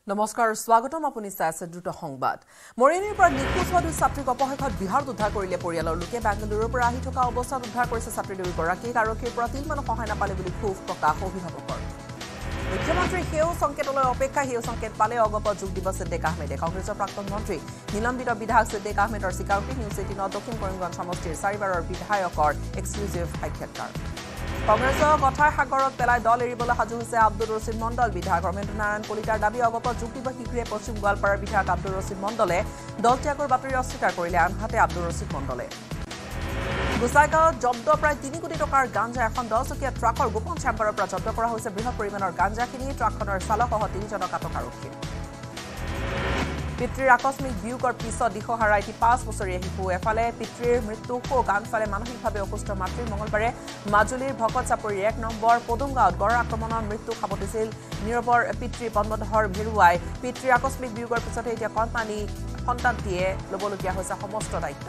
নমস্কাৰ স্বাগতম আপুনি চাই আছে দ্ৰুত সংবাদ মৰিয়নিৰ পৰা নিখোজ হোৱা দুই ছাত্ৰীক অপহৰণত বিহাৰত উদ্ধাৰ কৰিলে পৰিয়ালৰ লোকে বেংগালুৰুৰ পৰা আহি থকা অৱস্থাত উদ্ধাৰ কৰিছে ছাত্ৰী দুয়োগৰাকীক আৰক্ষীৰ পৰা তিলমানো সহায় নাপালে বুলি ক্ষোভ প্ৰকাশ অভিভাৱকৰ মুখ্যমন্ত্ৰী সেউ সংকেতলৈ অপেক্ষা সেউ সংকেত পালে অগপ যোগ দিব সিদ্দিক আহমেদে কংগ্ৰেছৰ প্ৰাক্তন মন্ত্ৰী নিলম্বিত বিধায়ক সিদ্দিক আহমেদৰ স্বীকাৰোক্তি নিউজ 18 দক্ষিণ কৰিমগঞ্জ সমষ্টিৰ 4বাৰৰ বিধায়কৰ এক্সক্লুসিভ সাক্ষাৎকাৰ কংগ্ৰেছৰ কথাৰ সাগৰত পেলাই দল এৰিবলৈ সাজু হৈছে আব্দুল ৰছিদ মণ্ডল বিধায়ক ৰমেন্দ্ৰ নাৰায়ণ কলিতাৰ দাবী অগপ যোগ দিব শীঘ্ৰে পশ্চিম গোৱালপাৰাৰ বিধায়ক আব্দুল ৰছিদ মণ্ডলে দল ত্যাগৰ বাতৰি অস্বীকাৰ কৰিলে আনহাতে আব্দুল ৰছিদ মণ্ডলে গোসাইগাঁৱত জব্দ প্ৰায় 3 কোটি টকাৰ গাঞ্জা এখন 10চকীয়া ট্ৰাকৰ গোপন চেম্বাৰৰ পৰা জব্দ কৰা হৈছে বৃহৎ পৰিমাণৰ গাঞ্জাখিনি ট্ৰাকখনৰ চালকসহ 3জনক আটক আৰক্ষীয়ে পিতৃৰ আকস্মিক বিয়োগৰ পিছত দিশহাৰা এটি 5 বছৰীয়া শিশু এফালে পিতৃৰ মৃত্যু শোক আনফালে মানসিকভাৱে অসুস্থ মাতৃৰ মঙলবাৰে মাজুলীৰ ভকত চাপৰিৰ 1 নম্বৰ পদুমগাঁৱত গড় আক্ৰমণৰ মৃত্যু সাবটিছিল নীৰৱৰ পিতৃ পদ্মধৰ ভিৰুৱাই পিতৃৰ আকস্মিক বিয়োগৰ পিছতে এতিয়া কণমানি সন্তানটিয়ে ল'বলগীয়া হৈছে সমস্ত দায়িত্ব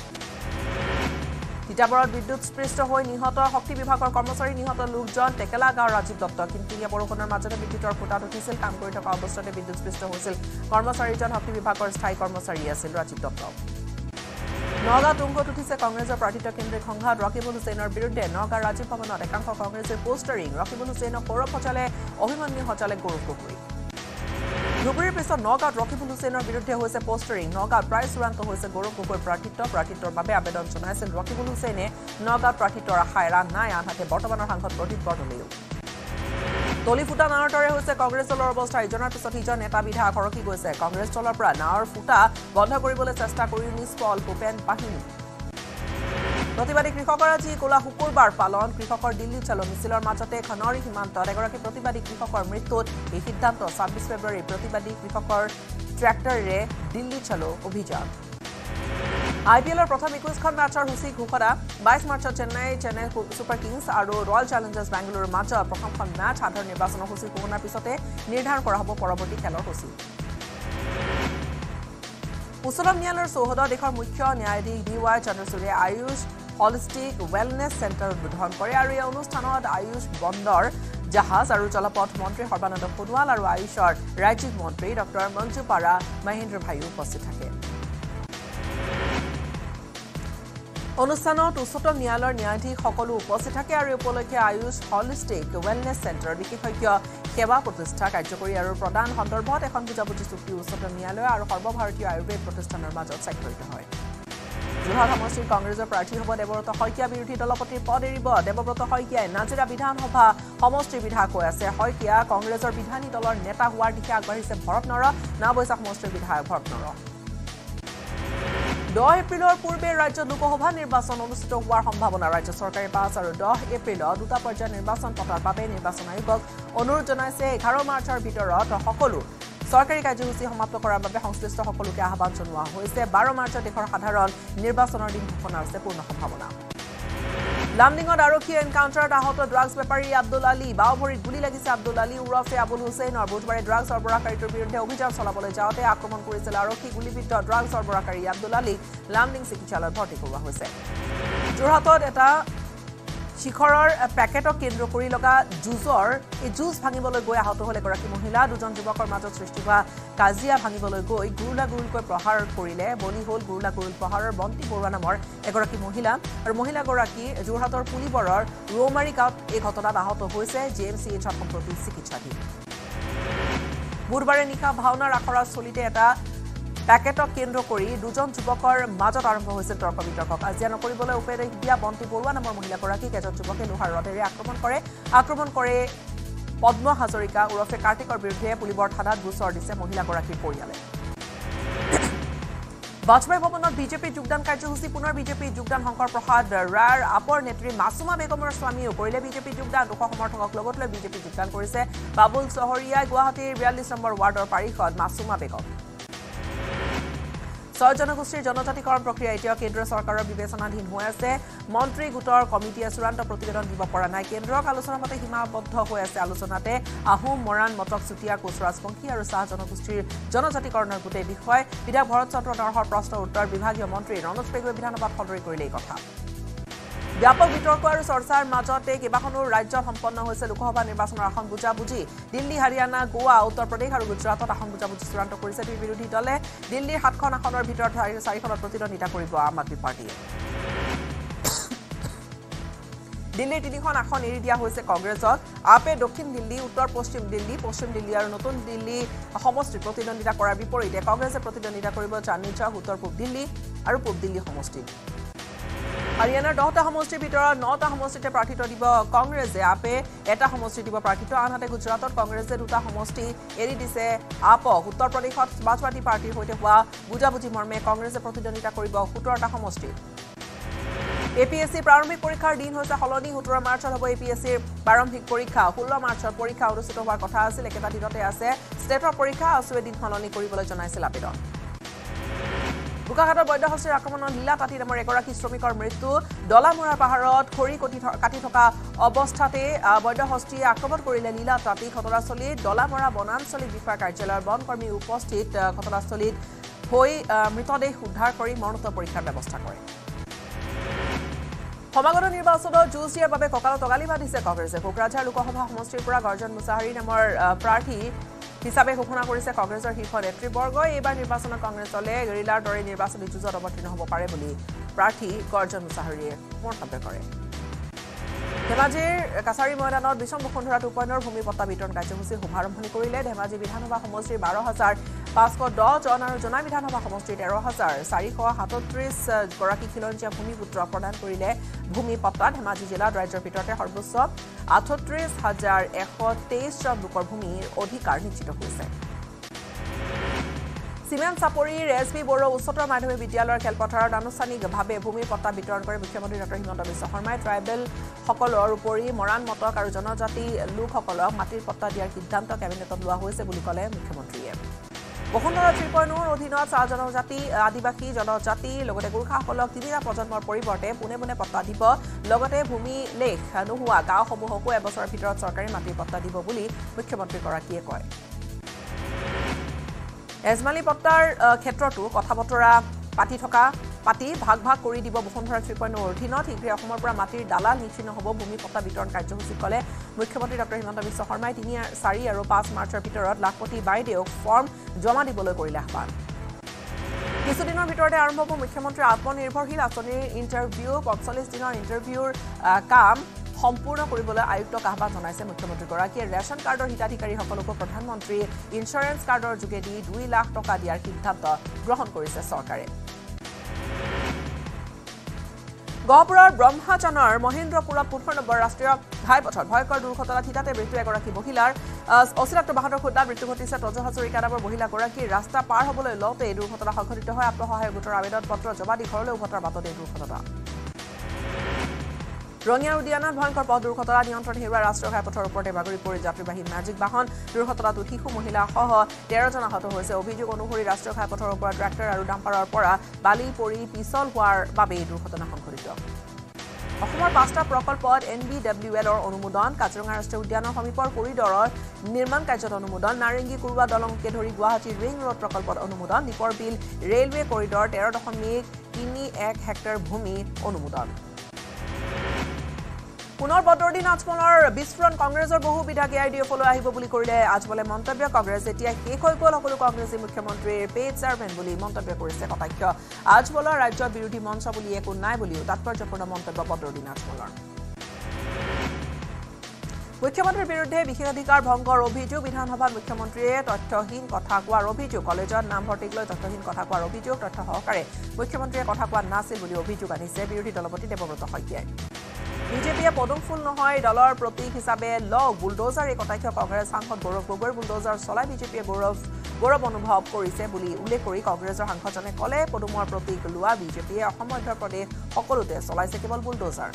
তিতাবৰত বিদ্যুৎস্পৃষ্ট হৈ নিহত শক্তি বিভাগৰ কৰ্মচাৰী নিহত লোকজন টেকেলা গাঁৱৰ ৰাজীৱ দত্ত কিনকিনীয়া বৰষুণৰ মাজতে বিদ্যুতৰ খুঁটাত উঠিছিল কাম কৰি থকা অৱস্থাতে বিদ্যুৎস্পৃষ্ট হৈছিল কৰ্মচাৰীজন শক্তি বিভাগৰ স্থায়ী কৰ্মচাৰী আছিল ৰাজীৱ দত্ত নগাঁও তুংগত উঠিছে কংগ্ৰেছৰ প্ৰাৰ্থিত কেন্দ্ৰিক সংঘাত ৰকিবুল হুছেইনৰ বিৰুদ্ধে নগাঁও ৰাজীৱ ভৱনত একাংশ কংগ্ৰেছৰ পোষ্টাৰিং ৰকিবুল হুছেইনক সৌৰভ সচালে অভিমন্যু সচালে গৌৰৱ গগৈ ধুবুৰীৰ পিছত নগাঁৱত ৰকিবুল হুছেইনৰ বিৰুদ্ধে হৈছে পোষ্টাৰিং নগাঁৱত প্ৰায় চূড়ান্ত হৈছে গৌৰৱ গগৈৰ প্ৰাৰ্থিত্বৰ বাবে আবেদন জনাইছিল ৰকিবুল হুছেইনে নগাঁৱত প্ৰাৰ্থিত্বৰ আশা এৰা নাই আনহাতে বৰ্তমানৰ সাংসদ প্ৰদীপ বৰদলৈও তলি ফুটা নাৱৰ দৰে হৈছে কংগ্ৰেছ দলৰ অৱস্থা ইজনৰ পিছত সিজন নেতা বিধায়ক সৰকি গৈছে কংগ্ৰেছ দলৰ পৰা নাৱৰ ফুটা বন্ধ কৰিবলৈ চেষ্টা কৰি নিষ্ফল ভূপেন বাহিনী প্ৰতিবাদী কৃষকৰ আজি কোলা শুকুৰবাৰ পালন কৃষকৰ দিল্লী চলো মিছিলৰ মাজতে খনৰী সীমান্তত এগৰাকী প্ৰতিবাদী কৃষকৰ মৃত্যুত এই সিদ্ধান্ত 26 ফেব্ৰুৱাৰী প্ৰতিবাদী কৃষকৰ ট্ৰেক্টৰেৰে দিল্লী চলো অভিযান আইপিএলৰ প্ৰথম 21খন মেচৰ সূচী ঘোষণা 22 মাৰ্চত চেন্নাই ছুপাৰ কিংছ আৰু ৰয়েল চেলেঞ্জাৰ্ছ বেংগালুৰুৰ মাজত প্ৰথমখন মেচ সাধাৰণ নিৰ্বাচনৰ সূচী ঘোষণাৰ পিছতে নিৰ্ধাৰণ কৰা হ'ব পৰৱৰ্তী খেলৰ সূচী উচ্চতম ন্যায়ালয়ৰ চৌহদত দেশৰ মুখ্য ন্যায়াধীশ DY চন্দ্ৰচূড়ে আয়ুষ হলিষ্টিক ৱেলনেছ চেণ্টাৰ উদ্বোধন কৰে আৰু এই অনুষ্ঠানত আয়ুষ বন্দৰ জাহাজ আৰু জলপথ মন্ত্ৰী সৰ্বানন্দ সোণোৱাল আৰু আয়ুষৰ ৰাজ্যিক মন্ত্ৰী ডক্টৰ মঞ্জু পাৰা মহেন্দ্ৰ ভাই উপস্থিত থাকে অনুষ্ঠানত উচ্চতম ন্যায়ালয়ৰ ন্যায়াধীশ সকলো উপস্থিত থাকে আৰু উপলক্ষে আয়ুষ হলিষ্টিক ৱেলনেছ চেণ্টাৰ বিশেষজ্ঞ সেৱা প্ৰতিষ্ঠা কাৰ্যকৰী আৰু প্ৰদান সন্দৰ্ভত এখন বুজাবুজি চুক্তি উচ্চতম ন্যায়ালয় আৰু সৰ্বভাৰতীয় আয়ুৰ্বেদ প্ৰতিষ্ঠানৰ মাজত স্বাক্ষৰিত হয় যোৰহাট সমষ্টিৰ কংগ্ৰেছৰ প্ৰাৰ্থী হ'ব দেৱব্ৰত শইকীয়া বিৰোধী দলপতিৰ পদ এৰিব দেৱব্ৰত শইকীয়াই নাজিৰা বিধানসভা সমষ্টিৰ বিধায়ক হৈ আছে শইকীয়া কংগ্ৰেছৰ বিধায়িনী দলৰ নেতা হোৱাৰ দিশে আগবাঢ়িছে ভৰত নৰ নাওবৈচা সমষ্টিৰ বিধায়ক ভৰত নৰ 10 এপ্ৰিলৰ পূৰ্বে ৰাজ্যত লোকসভা নিৰ্বাচন অনুষ্ঠিত হোৱাৰ সম্ভাৱনা ৰাজ্য চৰকাৰে 5 আৰু 10 এপ্ৰিলত দুটা পৰ্যায়ৰ নিৰ্বাচন পতাৰ বাবে নিৰ্বাচন আয়োগক অনুৰোধ জনাইছে 11 মাৰ্চৰ ভিতৰত সকলো চৰকাৰী কাৰ্যসূচী সমাপ্ত কৰাৰ বাবে সংশ্লিষ্ট সকলোকে আহ্বান জনোৱা হৈছে 12 মাৰ্চত দেশৰ সাধাৰণ নিৰ্বাচনৰ দিন ঘোষণা হৈছে পূৰ্ণ সম্ভাৱনা লামডিঙত আৰক্ষীৰ এনকাউণ্টাৰত আহত ড্ৰাগছ বেপাৰী আব্দুল আলী বাওভৰিত গুলি লাগিছে আব্দুল আলী উৰফে আবুল হুছেইনৰ বুধবাৰে ড্ৰাগছ সৰবৰাহকাৰীটোৰ বিৰুদ্ধে অভিযান চলাবলৈ যাওঁতে আক্ৰমণ কৰিছিল আৰক্ষী গুলিবিদ্ধ ড্ৰাগছ সৰবৰাহকাৰী আব্দুল আলীক লামডিং চিকিৎসালয়ত ভৰ্তি কৰোৱা হৈছে যোৰহাটত এটা শিখৰৰ পেকেটক কেন্দ্ৰ কৰি লগা যুঁজ ভাঙিবলৈ গৈ আহত হ'ল এগৰাকী মহিলা দুজন যুৱকৰ মাজত সৃষ্টি হোৱা কাজিয়া ভাঙিবলৈ গৈ গুৰুলাগুৰুকৈ প্ৰহাৰ কৰিলে বলি হ'ল গুৰুলাগুৰুল প্ৰহাৰৰ বন্তি বৰুৱা নামৰ এগৰাকী মহিলা আৰু মহিলাগৰাকী যোৰহাটৰ পুলিবৰৰ ৰৌমাৰী গাঁৱত এই ঘটনাত আহত হৈছে JMCHত সম্প্ৰতি চিকিৎসাধীন বুধবাৰে নিশা ভাওনাৰ আখৰাত চলিতে এটা পেকেটক কেন্দ্ৰ কৰি দুজন যুৱকৰ মাজত আৰম্ভ হৈছিল তৰ্ক বিতৰ্ক কাজিয়া নকৰিবলৈ উপদেশ দিয়া বন্তি বৰুৱা নামৰ মহিলাগৰাকীক এজন যুৱকে লোহাৰ ৰডেৰে আক্ৰমণ কৰে পদ্ম হাজৰিকা উৰফে কাৰ্তিকৰ বিৰুদ্ধে পুলিবৰ থানাত গোচৰ দিছে মহিলাগৰাকীৰ পৰিয়ালে বাজপেয়ী ভৱনত বিজেপি যোগদান কাৰ্যসূচী পুনৰ বিজেপি যোগদান শংকৰ প্ৰসাদ ৰায়ৰ আপৰ নেত্ৰী মাছুমা বেগমৰ স্বামীও কৰিলে বিজেপি যোগদান 200 সমৰ্থকক লগত লৈ বিজেপি যোগদান কৰিছে বাবুল চহৰীয়াই গুৱাহাটীৰ 42 নম্বৰ ৱাৰ্ডৰ পাৰিষদ মাছুমা বেগম 6 জনগোষ্ঠীৰ জনজাতিকৰণ প্ৰক্ৰিয়া এতিয়া কেন্দ্ৰীয় চৰকাৰৰ বিবেচনাধীন হৈ আছে মন্ত্ৰী গোটৰ কমিটিয়ে চূড়ান্ত প্ৰতিবেদন দিব পৰা নাই কেন্দ্ৰক আলোচনাৰ মতে সীমাবদ্ধ হৈ আছে আলোচনাতে আহোম মৰাণ মটক চুতীয়া কোচ ৰাজবংশী আৰু চাহ জনগোষ্ঠীৰ জনজাতিকৰণৰ গোটেই বিষয় বিধায়ক ভৰত চন্দ্ৰ নৰহৰ প্ৰশ্নৰ উত্তৰ বিভাগীয় মন্ত্ৰী ৰণোজ পেগুৱে বিধানসভাত সদৰি কৰিলে এই কথা ব্যাপক বিতৰ্ক আৰু চৰ্চাৰ মাজতে কেইবাখনো ৰাজ্যত সম্পন্ন হৈছে লোকসভা নিৰ্বাচনৰ আসন বুজাবুজি দিল্লী হাৰিয়ানা গোৱা উত্তৰ প্ৰদেশ আৰু গুজৰাটত আসন বুজাবুজি চূড়ান্ত কৰিছে দুই বিৰোধী দলে দিল্লীৰ 7খন আসনৰ ভিতৰত 4খনত প্ৰতিদ্বন্দ্বিতা কৰিব আম আদমি পাৰ্টিয়ে দিল্লীৰ 3খন আসন এৰি দিয়া হৈছে কংগ্ৰেছক আপে দক্ষিণ দিল্লী উত্তৰ পশ্চিম দিল্লী আৰু নতুন দিল্লী সমষ্টিত প্ৰতিদ্বন্দ্বিতা কৰাৰ বিপৰীতে কংগ্ৰেছে প্ৰতিদ্বন্দ্বিতা কৰিব চান্দনী চৌক উত্তৰ পূব দিল্লী আৰু পূব দিল্লী সমষ্টিত হাৰিয়ানাৰ 10টা সমষ্টিৰ ভিতৰত 9টা সমষ্টিতে প্ৰাৰ্থিত্ব দিব কংগ্ৰেছে আপে এটা সমষ্টি দিব প্ৰাৰ্থিত্ব আনহাতে গুজৰাটত কংগ্ৰেছে 2টা সমষ্টি এৰি দিছে আপক উত্তৰ প্ৰদেশত সমাজবাদী পাৰ্টিৰ সৈতে হোৱা বুজাবুজি মৰ্মে কংগ্ৰেছে প্ৰতিদ্বন্দ্বিতা কৰিব 17টা সমষ্টি এপিএসসি প্ৰাৰম্ভিক পৰীক্ষাৰ দিন হৈছে হলনি 17 মাৰ্চত হ'ব এপিএসসিৰ প্ৰাৰম্ভিক পৰীক্ষা 16 মাৰ্চত পৰীক্ষা অনুষ্ঠিত হোৱাৰ কথা আছিল একেটা দিনতে আছে ষ্টেটৰ পৰীক্ষা আসুৱে দিন হলনি কৰিবলৈ জনাইছিল আবেদন বুকাঘাটৰ বৈদ্যহস্তীৰ আক্ৰমণত লীলা তাঁতী নামৰ এগৰাকী শ্ৰমিকৰ মৃত্যু ডলামৰা পাহাৰত খৰি কাটি থকা অৱস্থাতে বৈদ্যহস্তীয়ে আক্ৰমণ কৰিলে লীলা তাঁতী ঘটনাস্থলীত ডলামৰা বনাঞ্চলিক বিষয়া কাৰ্যালয়ৰ বনকৰ্মী উপস্থিত ঘটনাস্থলীত হৈ মৃতদেহ উদ্ধাৰ কৰি মৰণোত্তৰ পৰীক্ষাৰ ব্যৱস্থা কৰে সমাগত নিৰ্বাচনত যুঁজ দিয়াৰ বাবে কঁকালত টগালি বান্ধিছে কংগ্ৰেছে কোকৰাঝাৰ লোকসভা সমষ্টিৰ পৰা গৰ্জন মুছাহাৰী নামৰ প্ৰাৰ্থী হিচাপে ঘোষণা কৰিছে কংগ্ৰেছৰ শীৰ্ষ নেতৃবৰ্গই এইবাৰ নিৰ্বাচনত কংগ্ৰেছলে গেৰিলাৰ দৰে নিৰ্বাচনী যুঁজত অৱতীৰ্ণ হ'ব পাৰে বুলি প্ৰাৰ্থী গৰ্জন মুছাহাৰীয়ে মন্তব্য কৰে ধেমাজিৰ কাছাৰী ময়দানত বিশ্বম বসুন্ধৰা 2.0 ভূমি পট্টা বিতৰণ কাৰ্যসূচীৰ শুভাৰম্ভণি কৰিলে ধেমাজি বিধানসভা সমষ্টিৰ 12,510 জন আৰু জোনাই বিধানসভা সমষ্টিৰ 13,437 গৰাকী খিলঞ্জীয়া ভূমিপুত্ৰ প্ৰদান কৰিলে ভূমি পট্টা ধেমাজি জিলাত ৰাজ্যৰ ভিতৰতে সৰ্বোচ্চ 38,123 জন লোকৰ ভূমিৰ অধিকাৰ নিশ্চিত হৈছে সিমেন্ট চাপৰিৰ এছবি বড়ো উচ্চতৰ মাধ্যমিক বিদ্যালয়ৰ খেলপথাৰত আনুষ্ঠানিকভাৱে ভূমিৰ পট্টা বিতৰণ কৰে মুখ্যমন্ত্ৰী ডক্টৰ হিমন্ত বিশ্ব শৰ্মাই ট্ৰাইবেল সকলৰ উপৰি মৰাণ মটক আৰু জনজাতি লোকসকলক মাটিৰ পট্টা দিয়াৰ সিদ্ধান্ত কেবিনেটত লোৱা হৈছে বুলি ক'লে মুখ্যমন্ত্ৰীয়ে বসুন্ধৰা 3.0 অধীনত চাহ জনজাতি আদিবাসী জনজাতি লগতে গোৰ্খাসকলক 3টা প্ৰজন্মৰ পৰিৱৰ্তে পোনে পোনে পট্টা দিব লগতে ভূমি লেখ নোহোৱা গাঁওসমূহকো এবছৰৰ ভিতৰত চৰকাৰী মাটিৰ পট্টা দিব বুলি মুখ্যমন্ত্ৰীগৰাকীয়ে কয় এজমালি পট্টাৰ ক্ষেত্ৰতো কথা বতৰা পাতি ভাগ কৰি দিব বসুন্ধৰা 3.0 অধীনত শীঘ্ৰে অসমৰ পৰা মাটিৰ দালাল নিশ্চিন্ন হ'ব ভূমি পট্টা বিতৰণ কাৰ্যসূচীত ক'লে মুখ্যমন্ত্ৰী ডক্টৰ হিমন্ত বিশ্ব শৰ্মাই 3, 4 আৰু 5 মাৰ্চৰ ভিতৰত লাখপতি বাইদেউক ফৰ্ম জমা দিবলৈ কৰিলে আহ্বান কিছুদিনৰ ভিতৰতে আৰম্ভ হ'ব মুখ্যমন্ত্ৰীৰ আত্মনিৰ্ভৰশীল আঁচনিৰ ইণ্টাৰভিউ 45 দিনৰ ইণ্টাৰভিউৰ কাম সম্পূৰ্ণ কৰিবলৈ আয়ুক্তক আহ্বান জনাইছে মুখ্যমন্ত্ৰীগৰাকীয়ে ৰেচন কাৰ্ডৰ হিতাধিকাৰীসকলকো প্ৰধানমন্ত্ৰী ইঞ্চুৰেঞ্চ কাৰ্ডৰ যোগেদি 2 লাখ টকা দিয়াৰ সিদ্ধান্ত গ্ৰহণ কৰিছে চৰকাৰে গহপুৰৰ ব্ৰহ্মাচনৰ মহেন্দ্ৰপুৰত 15 নম্বৰ ৰাষ্ট্ৰীয় ঘাইপথত ভয়ংকৰ দুৰ্ঘটনাত হিতাতে মৃত্যু এগৰাকী মহিলাৰ অচিনাক্ত বাহনৰ খুন্দাত মৃত্যু ঘটিছে তজ হাজৰিকা নামৰ মহিলাগৰাকীৰ ৰাস্তা পাৰ হ'বলৈ লওঁতে এই দুৰ্ঘটনা সংঘটিত হয় আত্মসহায়ক গোটৰ আবেদন পত্ৰ জমা দি ঘৰলৈ উভতাৰ বাটতে এই দুৰ্ঘটনা ৰঙিয়া উদ্যানত ভয়ংকৰ পথ দুৰ্ঘটনা নিয়ন্ত্ৰণ হেৰুৱা ৰাষ্ট্ৰীয় ঘাইপথৰ ওপৰতে বাগৰি পৰি যাত্ৰীবাহী মেজিক বাহন দুৰ্ঘটনাত শিশু মহিলাসহ 13 জন আহত হৈছে অভিযোগ অনুসৰি ৰাষ্ট্ৰীয় ঘাইপথৰ ওপৰত ট্ৰেক্টৰ আৰু ডাম্পাৰৰ পৰা বালি পৰি পিছল হোৱাৰ বাবে এই দুৰ্ঘটনা সংঘটিত অসমৰ 5টা প্ৰকল্পত NBWLৰ অনুমোদন কাজিৰঙা ৰাষ্ট্ৰীয় উদ্যানৰ সমীপৰ কৰিডৰৰ নিৰ্মাণ কাৰ্যত অনুমোদন নাৰেংগী কুৰুৱা দলংকে ধৰি গুৱাহাটী ৰিং ৰোড প্ৰকল্পত অনুমোদন দীপৰ বিল ৰেলৱে কৰিডৰ 13.31 হেক্টৰ ভূমি অনুমোদন পুনৰ বদৰুদ্দিন আজমলৰ বিস্ফোৰণ কংগ্ৰেছৰ বহু বিধায়কে আইডিএফলৈ আহিব বুলি কৰিলে আজমলে মন্তব্য কংগ্ৰেছ এতিয়া শেষ হৈ গ'ল সকলো কংগ্ৰেছী মুখ্যমন্ত্ৰীৰ পেইড চাৰ্ভেণ্ট বুলি মন্তব্য কৰিছে কটাক্ষ আজমলৰ ৰাজ্যৰ বিৰোধী মঞ্চ বুলি একো নাই বুলিও তাৎপৰ্যপূৰ্ণ মন্তব্য বদৰুদ্দিন আজমলৰ মুখ্যমন্ত্ৰীৰ বিৰুদ্ধে বিশেষাধিকাৰ ভংগৰ অভিযোগ বিধানসভাত মুখ্যমন্ত্ৰীয়ে তথ্যহীন কথা কোৱাৰ অভিযোগ কলেজত নামভৰ্তিক লৈ তথ্যহীন কথা কোৱাৰ অভিযোগ তথ্য সহকাৰে মুখ্যমন্ত্ৰীয়ে কথা কোৱা নাছিল বুলি অভিযোগ আনিছে বিৰোধী দলপতি দেৱব্ৰত শইকীয়াই বিজেপিয়ে পদুম ফুল নহয় দলৰ প্ৰতীক হিচাপে লগ বুলডোজাৰ এই কটাক্ষ কংগ্ৰেছ সাংসদ গৌৰৱ গগৈৰ বুলডোজাৰ চলাই বিজেপিয়ে গৌৰৱ অনুভৱ কৰিছে বুলি উল্লেখ কৰি কংগ্ৰেছৰ সাংসদজনে ক'লে পদুমৰ প্ৰতীক লোৱা বিজেপিয়ে অসম মধ্য প্ৰদেশ সকলোতে চলাইছে কেৱল বুলডোজাৰ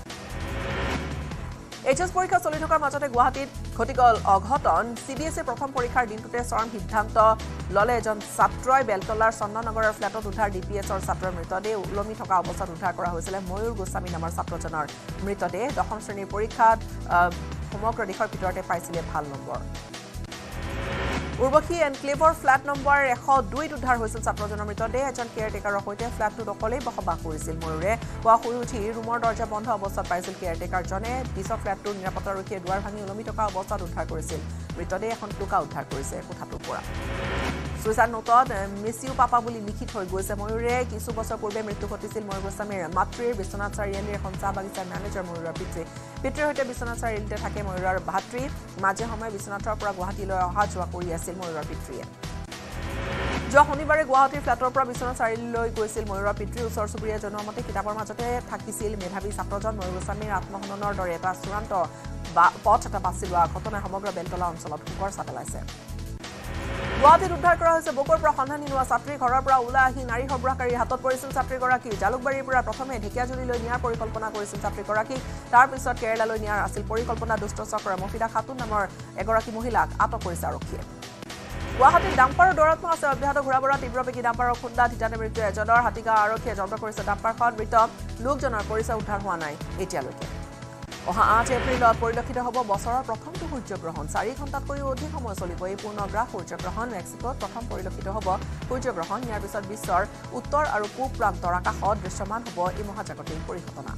এইচএছ পৰীক্ষা চলি থকাৰ মাজতে গুৱাহাটীত ঘটি গ'ল অঘটন CBSE প্ৰথম পৰীক্ষাৰ দিনটোতে চৰম সিদ্ধান্ত ললে এজন ছাত্ৰই বেলতলাৰ চন্দননগৰৰ ফ্লেটত উদ্ধাৰ DPSৰ ছাত্ৰৰ মৃতদেহ ওলমি থকা অৱস্থাত উদ্ধাৰ কৰা হৈছিল ময়ূৰ গোস্বামী নামৰ ছাত্ৰজনৰ মৃতদেহ 10ম শ্ৰেণীৰ পৰীক্ষাত সমগ্ৰ দেশৰ ভিতৰতে পাইছিলে ভাল নম্বৰ উৰ্বশী এনক্লেভৰ ফ্ল্যাট নম্বৰ 102 উদ্ধাৰ হৈছিল ছাত্ৰজনৰ মৃতদেহ এজন কেয়াৰটেকাৰৰ সৈতে ফ্ল্যাটটোত অকলেই বসবাস কৰিছিল ময়ূৰে পুৱা শুই উঠি ৰুমৰ দৰ্জা বন্ধ অৱস্থাত পাইছিল কেয়াৰটেকাৰজনে পিছত ফ্ল্যাটটোৰ নিৰাপত্তাৰক্ষীয়ে দুৱাৰ ভাঙি ওলমি থকা অৱস্থাত উদ্ধাৰ কৰিছিল মৃতদেহ এখন টোকা উদ্ধাৰ কৰিছে কোঠাটোৰ পৰা সুইচাইড নোটত মিছ ইউ পাপা বুলি লিখি থৈ গৈছে ময়ূৰে কিছু বছৰ পূৰ্বে মৃত্যু ঘটিছিল ময়ূৰ গোস্বামীৰ মাতৃৰ বিশ্বনাথ চাৰিআলিৰ এখন চাহ বাগিচাৰ মেনেজাৰ ময়ূৰৰ পিতৃৰ সৈতে বিশ্বনাথ চাৰিআলিতে থাকে ময়ূৰৰ ভাতৃ মাজে সময়ে বিশ্বনাথৰ পৰা গুৱাহাটীলৈ অহা যোৱা কৰি আছিল ময়ূৰৰ পিতৃয়ে যোৱা শনিবাৰে গুৱাহাটীৰ ফ্ল্যাটৰ পৰা বিশ্বনাথ চাৰিআলিলৈ গৈছিল ময়ূৰৰ পিতৃ ওচৰ চুবুৰীয়া জনোৱা মতে কিতাপৰ মাজতে থাকিছিল মেধাৱী ছাত্ৰজন ময়ূৰ গোস্বামীৰ আত্মহননৰ দৰে এটা চূড়ান্ত পথ এটা বাছি লোৱা ঘটনাই সমগ্ৰ বেলতলা অঞ্চলত শোকৰ ছাঁ পেলাইছে গুৱাহাটীত উদ্ধাৰ কৰা হৈছে বকৰ পৰা সন্ধানী হোৱা ছাত্ৰী ঘৰৰ পৰা ওলাই আহি নাৰী সৰবৰাহকাৰীৰ হাতত পৰিছিল ছাত্ৰীগৰাকী জালুকবাৰীৰ পৰা প্ৰথমে ঢেকিয়াজুলিলৈ নিয়াৰ পৰিকল্পনা কৰিছিল ছাত্ৰীগৰাকীক তাৰ পিছত কেৰালালৈ নিয়াৰ আছিল পৰিকল্পনা দুষ্ট চক্ৰৰ মফিদা খাতুন নামৰ এগৰাকী মহিলাক আটক কৰিছে আৰক্ষীয়ে গুৱাহাটীত ডাম্পাৰৰ দৌৰাত্ম আছে অব্যাহত ঘূৰাবৰা তীব্ৰবেগী ডাম্পাৰৰ খুন্দা ঠিতানে মৃত্যু এজনৰ হাতীগাঁও আৰক্ষীয়ে জব্দ কৰিছে ডাম্পাৰখন মৃত লোকজনৰ পৰিচয় উদ্ধাৰ হোৱা নাই এতিয়ালৈকে অহা 8 এপ্ৰিলত পৰিলক্ষিত হ'ব বছৰৰ প্ৰথমটো সূৰ্যগ্ৰহণ 4 ঘণ্টাতকৈও অধিক সময় চলিব এই পূৰ্ণগ্ৰাস সূৰ্যগ্ৰহণ মেক্সিকোত প্ৰথম পৰিলক্ষিত হ'ব সূৰ্যগ্ৰহণ ইয়াৰ পিছত বিশ্বৰ উত্তৰ আৰু পূব প্ৰান্তৰ আকাশত দৃশ্যমান হ'ব এই মহাজাগতিক পৰিঘটনা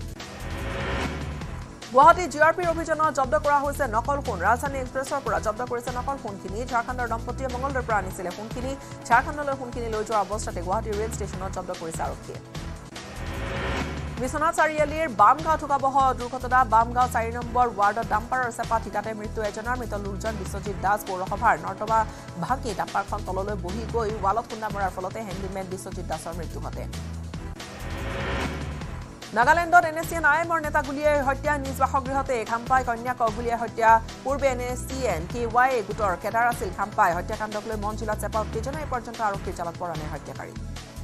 গুৱাহাটী জিআৰপিৰ অভিযানত জব্দ কৰা হৈছে নকল সোণ ৰাজধানী এক্সপ্ৰেছৰ পৰা জব্দ কৰিছে নকল সোণখিনি ঝাৰখণ্ডৰ দম্পতীয়ে মঙলদৈৰ পৰা আনিছিলে সোণখিনি ঝাৰখণ্ডলৈ সোণখিনি লৈ যোৱা অৱস্থাতে গুৱাহাটী ৰেল ষ্টেচনত জব্দ কৰিছে আৰক্ষীয়ে বিশ্বনাথ চাৰিআলিৰ বামগাঁও ঠুকাবহ দুৰ্ঘটনা বামগাঁও 4 নম্বৰ ৱাৰ্ডত ডাম্পাৰৰ চেপা ঠিতাতে মৃত্যু এজনৰ মৃত লোকজন বিশ্বজিৎ দাস পৌৰসভাৰ নৰ্তবা ভাঙি ডাম্পাৰখন তললৈ বহি গৈ ৱালত খুন্দা মৰাৰ ফলতে হেণ্ডিমেন বিশ্বজিৎ দাসৰ মৃত্যু ঘটে নাগালেণ্ডত এনএছচিএন আইএমৰ নেতা গুলীয়ে হত্যা নিজ বাসগৃহতে খাম্পাই কন্যাক গুলীয়ে হত্যা পূৰ্বে এনএছচিএন KY গোটৰ কেডাৰ আছিল খাম্পাই হত্যাকাণ্ডক লৈ মঞ্জিলাত চেপা উত্তেজনা এই পৰ্যন্ত আৰক্ষীৰ জালত পৰা নাই হত্যাকাৰী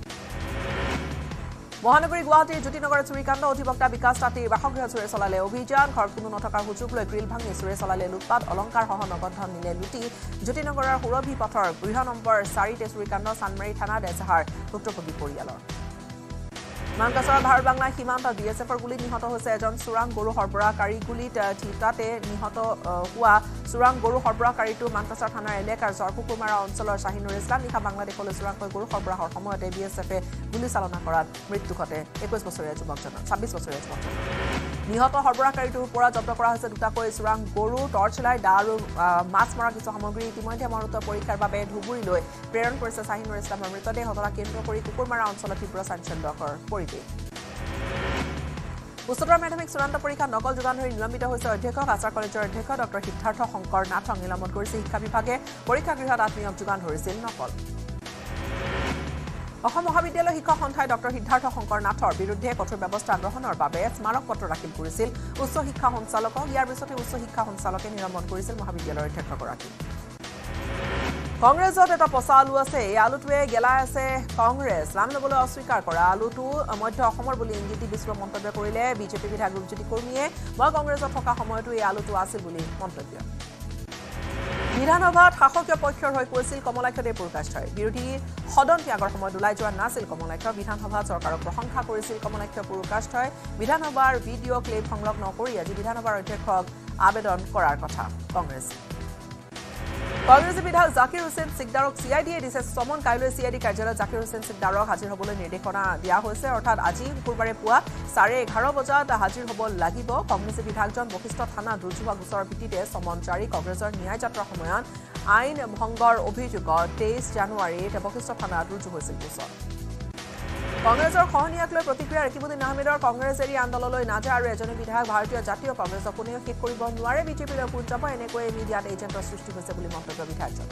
মহানগৰী গুৱাহাটীৰ জ্যোতিনগৰৰ চুৰিকাণ্ড অধিবক্তা বিকাশ তাঁতীৰ বাসগৃহ চুৰে চলালে অভিযান ঘৰত কোনো নথকাৰ সুযোগ লৈ গ্ৰিল ভাঙি চুৰে চলালে লুটপাট অলংকাৰসহ নগদ ধন নিলে লুটি জ্যোতিনগৰৰ সুৰভি পথৰ গৃহ নম্বৰ 4তে চুৰিকাণ্ড চানমাৰী থানাত এজাহাৰ ভুক্তভোগী পৰিয়ালৰ মানকাছৰৰ ভাৰত বাংলা সীমান্তত বিএছএফৰ গুলীত নিহত হৈছে এজন চোৰাং গৰু সৰবৰাহকাৰী গুলীত ঠিতাতে নিহত হোৱা চোৰাং গৰু সৰবৰাহকাৰীটো মানকাছৰ থানাৰ এলেকাৰ জৰপুকুমাৰা অঞ্চলৰ শাহিনুৰ ইছলাম নিশা বাংলাদেশলৈ চোৰাংকৈ গৰু সৰবৰাহৰ সময়তে বিএছএফে গুলী চালনা কৰাত মৃত্যু ঘটে 26 বছৰীয়া যুৱকজনৰ নিহত সৰবৰাহকাৰীটোৰ পৰা জব্দ কৰা হৈছে দুটাকৈ চোৰাং গৰু টৰ্চ লাইট আৰু মাছ মৰা কিছু সামগ্ৰী ইতিমধ্যে মৰণোত্তৰ পৰীক্ষাৰ বাবে ধুবুৰীলৈ প্ৰেৰণ কৰিছে শাহিনুৰ ইছলামৰ মৃতদেহ ঘটনা কেন্দ্ৰ কৰি কুকুৰমাৰা অঞ্চলত তীব্ৰ চাঞ্চল্যকৰ পৰিৱেশ উচ্চতৰ মাধ্যমিক চূড়ান্ত পৰীক্ষাত নকল যোগান ধৰি নিলম্বিত হৈছে অধ্যক্ষ আচাৰ কলেজৰ অধ্যক্ষ ডক্টৰ সিদ্ধাৰ্থ শংকৰ নাথক নিলম্বন কৰিছে শিক্ষা বিভাগে পৰীক্ষাগৃহত আত্মীয়ক যোগান ধৰিছিল নকল অসম মহাবিদ্যালয় শিক্ষক সন্থাই ডক্টৰ সিদ্ধাৰ্থ শংকৰ নাথৰ বিৰুদ্ধে কঠোৰ ব্যৱস্থা গ্ৰহণৰ বাবে স্মাৰক পত্ৰ দাখিল কৰিছিল উচ্চ শিক্ষা সঞ্চালকক ইয়াৰ পিছতে উচ্চ শিক্ষা সঞ্চালকে নিলম্বন কৰিছিল মহাবিদ্যালয়ৰ অধ্যক্ষগৰাকী কংগ্ৰেছত এটা পচা আলু আছে এই আলুটোৱে গেলাই আছে কংগ্ৰেছ নাম ল'বলৈ অস্বীকাৰ কৰা আলুটো মধ্য অসমৰ বুলি ইংগিত বিশ্ব মন্তব্য কৰিলে বিজেপি বিধায়ক ৰূপজ্যোতি কৰ্মীয়ে মই কংগ্ৰেছত থকা সময়তো এই আলুটো আছিল বুলি মন্তব্য বিধানসভাত শাসকীয় পক্ষৰ হৈ কৈছিল কমলাক্ষ দেৱপ্ৰকাশই বিৰোধী সদন ত্যাগৰ সময়ত ওলাই যোৱা নাছিল কমলাক্ষ বিধানসভাত চৰকাৰক প্ৰশংসা কৰিছিল কমলাক্ষ প্ৰকাশই বিধানসভাৰ ভিডিঅ' ক্লিপ সংগ্ৰহ নকৰি আজি বিধানসভাৰ অধ্যক্ষক আবেদন কৰাৰ কথা কংগ্ৰেছী বিধায়ক জাকিৰ হুছেইন সিকদাৰক চিআইডিয়ে দিছে সমন কাইলৈ চিআইডি কাৰ্যালয়ত জাকিৰ হুছেইন সিকদাৰক হাজিৰ হ'বলৈ নিৰ্দেশনা দিয়া হৈছে অৰ্থাৎ আজি শুকুৰবাৰে পুৱা 11:30 বজাত হাজিৰ হ'ব লাগিব কংগ্ৰেছী বিধায়কজন বশিষ্ঠ থানা ৰুজু হোৱা গোচৰৰ ভিত্তিতে সমন জাৰি কংগ্ৰেছৰ ন্যায় যাত্ৰাৰ সময়ত আইন ভংগৰ অভিযোগত 23 জানুৱাৰীত বশিষ্ঠ থানাত ৰুজু হৈছিল গোচৰ কংগ্ৰেছৰ খহনীয়াক লৈ প্ৰতিক্ৰিয়া ৰাকিবুদ্দিন আহমেদৰ কংগ্ৰেছ এৰি আন্দোলনলৈ নাযায় আৰু এজনী বিধায়ক ভাৰতীয় জাতীয় কংগ্ৰেছক কোনেও শেষ কৰিব নোৱাৰে বিজেপিলৈ কোন যাব এনেকৈ মিডিয়াত এজেণ্টৰ সৃষ্টি হৈছে বুলি মন্তব্য বিধায়কজনৰ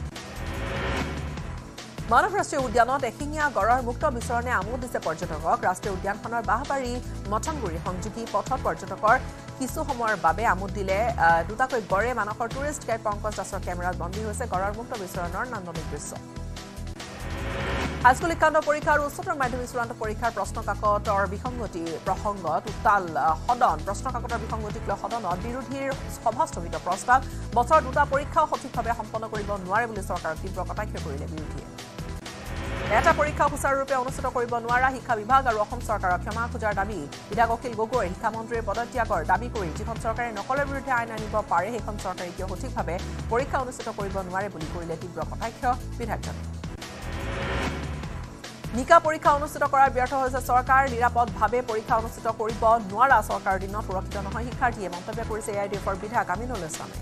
মানৱ ৰাষ্ট্ৰীয় উদ্যানত এশিঙীয়া গড়ৰ মুক্ত বিচৰণে আমোদ দিছে পৰ্যটকক ৰাষ্ট্ৰীয় উদ্যানখনৰ বাহবাৰী মঠংগুৰি সংযোগী পথত পৰ্যটকৰ কিছু সময়ৰ বাবে আমোদ দিলে দুটাকৈ গড়ে মানসৰ টুৰিষ্ট গাইড পংকজ দাসৰ কেমেৰাত বন্দী হৈছে গড়ৰ মুক্ত বিচৰণৰ নান্দনিক দৃশ্য হাইস্কুল শিক্ষান্ত পৰীক্ষা আৰু উচ্চতৰ মাধ্যমিক চূড়ান্ত পৰীক্ষাৰ প্ৰশ্নকাকতৰ বিসংগতি প্ৰসংগত উত্তাল সদন প্ৰশ্নকাকতৰ বিসংগতিক লৈ সদনত বিৰোধীৰ সভাস্থগিত প্ৰস্তাৱ বছৰ দুটা পৰীক্ষাও সঠিকভাৱে সম্পন্ন কৰিব নোৱাৰে বুলি চৰকাৰক তীব্ৰ কটাক্ষ কৰিলে বিৰোধীয়ে এটা পৰীক্ষা সুচাৰুৰূপে অনুষ্ঠিত কৰিব নোৱাৰা শিক্ষা বিভাগ আৰু অসম চৰকাৰৰ ক্ষমা খোজাৰ দাবী বিধায়ক অখিল গগৈ শিক্ষামন্ত্ৰীৰ পদত্যাগৰ দাবী কৰি যিখন চৰকাৰে নকলৰ বিৰুদ্ধে আইন আনিব পাৰে সেইখন চৰকাৰে কিয় সঠিকভাৱে পৰীক্ষা অনুষ্ঠিত কৰিব নোৱাৰে বুলি কৰিলে তীব্ৰ কটাক্ষ বিধায়কজনে নিকা পৰীক্ষা অনুষ্ঠিত কৰাৰ ব্যৰ্থ হৈছে চৰকাৰ নিৰাপদভাৱে পৰীক্ষা অনুষ্ঠিত কৰিব নোৱাৰা চৰকাৰৰ দিনত সুৰক্ষিত নহয় শিক্ষাৰ্থীয়ে মন্তব্য কৰিছে এআইডিএফৰ বিধায়ক আমিনুল ইছলামে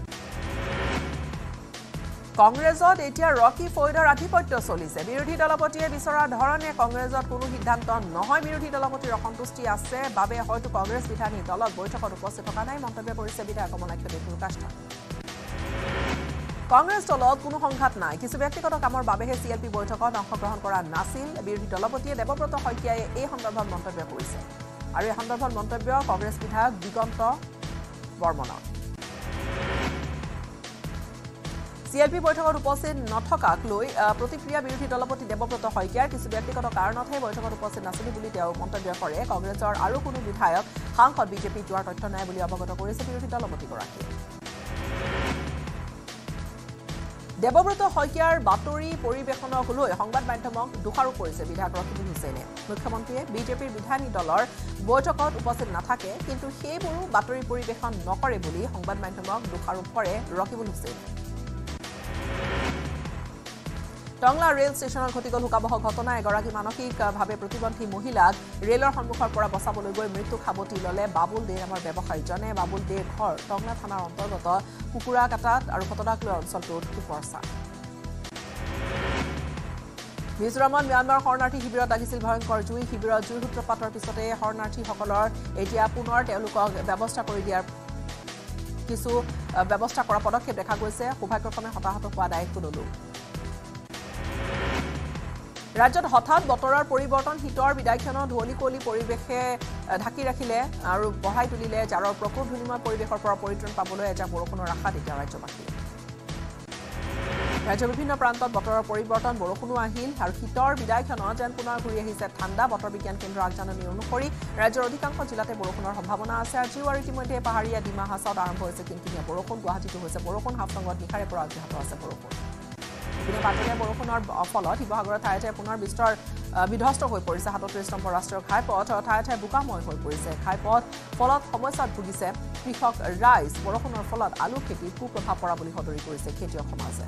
কংগ্ৰেছত এতিয়া ৰকি ফৈদৰ আধিপত্য চলিছে বিৰোধী দলপতিয়ে বিচৰা ধৰণে কংগ্ৰেছত কোনো সিদ্ধান্ত নহয় বিৰোধী দলপতিৰ অসন্তুষ্টি আছে বাবে হয়তো কংগ্ৰেছ বিধায়ী দলত বৈঠকত উপস্থিত থকা নাই মন্তব্য কৰিছে বিধায়ক কমলাক্ষ দেৱপ্ৰকাশ কংগ্ৰেছ দলত কোনো সংঘাত নাই কিছু ব্যক্তিগত কামৰ বাবেহে সিএলপি বৈঠকত অংশগ্ৰহণ কৰা নাছিল বিৰোধী দলপতিয়ে দেৱব্ৰত শইকীয়াই এই সন্দৰ্ভত মন্তব্য কৰিছে আৰু এই সন্দৰ্ভত মন্তব্য কংগ্ৰেছ বিধায়ক দিগন্ত বৰ্মনৰ সিএলপি বৈঠকত উপস্থিত নথকাক লৈ প্ৰতিক্ৰিয়া বিৰোধী দলপতি দেৱব্ৰত শইকীয়াৰ কিছু ব্যক্তিগত কাৰণতহে বৈঠকত উপস্থিত নাছিল বুলি তেওঁ মন্তব্য কৰে কংগ্ৰেছৰ আৰু কোনো বিধায়ক সাংসদ বিজেপি যোৱাৰ তথ্য নাই বুলি অৱগত কৰিছে বিৰোধী দলপতিগৰাকীয়ে দেৱব্ৰত শইকীয়াৰ বাতৰি পৰিৱেশনক লৈ সংবাদ মাধ্যমক দোষাৰোপ কৰিছে বিধায়ক ৰকিবুল হুছেইনে মুখ্যমন্ত্ৰীয়ে বিজেপিৰ বিধায়ী দলৰ বৈঠকত উপস্থিত নাথাকে কিন্তু সেইবোৰো বাতৰি পৰিৱেশন নকৰে বুলি সংবাদ মাধ্যমক দোষাৰোপ কৰে ৰকিবুল হুছেইনে টংলা ৰেল ষ্টেচনত ঘটি গল হুকাবহ ঘটনা এগৰাকী মানসিকভাৱে প্ৰতিবন্ধী মহিলাক ৰেলৰ সন্মুখৰ পৰা বচাবলৈ গৈ মৃত্যু খাবতি ললে বাবুল দে নামৰ ব্যৱসায়ীজনে বাবুল দেৰ ঘৰ টংলা থানাৰ অন্তৰ্গত কুকুৰাকাটাত আৰু ঘটনাক লৈ অঞ্চলটোত কুপৰচা মিজোৰামত ম্যানমাৰ শৰণাৰ্থী শিবিৰত লাগিছিল ভয়ংকৰ জুই শিবিৰত জুই সূত্ৰপাতৰ পিছতে শৰণাৰ্থীসকলৰ এতিয়া পুনৰ তেওঁলোকক ব্যৱস্থা কৰি দিয়াৰ কিছু ব্যৱস্থা কৰা পদক্ষেপ দেখা গৈছে সৌভাগ্যক্ৰমে হতাহত হোৱা নাই কোনো লোক ৰাজ্যত হঠাৎ বতৰৰ পৰিৱৰ্তন শীতৰ বিদায়ক্ষণত ধুৱলি কুঁৱলী পৰিৱেশে ঢাকি ৰাখিলে আৰু বঢ়াই তুলিলে জাৰৰ প্ৰকোপ ধুনিময় পৰিৱেশৰ পৰা পৰিত্ৰাণ পাবলৈ এজাক বৰষুণৰ আশাত এতিয়া ৰাজ্যবাসী ৰাজ্যৰ বিভিন্ন প্ৰান্তত বতৰৰ পৰিৱৰ্তন বৰষুণো আহিল আৰু শীতৰ বিদায়ক্ষণত যেন পুনৰ ঘূৰি আহিছে ঠাণ্ডা বতৰ বিজ্ঞান কেন্দ্ৰৰ আগজাননী অনুসৰি ৰাজ্যৰ অধিকাংশ জিলাতে বৰষুণৰ সম্ভাৱনা আছে আজিও আৰু ইতিমধ্যে পাহাৰীয়া ডিমা হাছাওত আৰম্ভ হৈছে কিনকিনীয়া বৰষুণ গুৱাহাটীতো হৈছে বৰষুণ হাফলঙত নিশাৰে পৰা অব্যাহত আছে বৰষুণ ইপিনে পাতলীয়া বৰষুণৰ ফলত শিৱসাগৰৰ ঠায়ে ঠায়ে পুনৰ বিধ্বস্ত হৈ পৰিছে ৩৭ নম্বৰ ৰাষ্ট্ৰীয় ঘাইপথ ঠায়ে ঠায়ে বোকাময় হৈ পৰিছে ঘাইপথ ফলত সমস্যাত ভুগিছে কৃষক ৰাইজ বৰষুণৰ ফলত আলু খেতিত কুপ্ৰভাৱ পৰা বুলি সদৰি কৰিছে খেতিয়ক সমাজে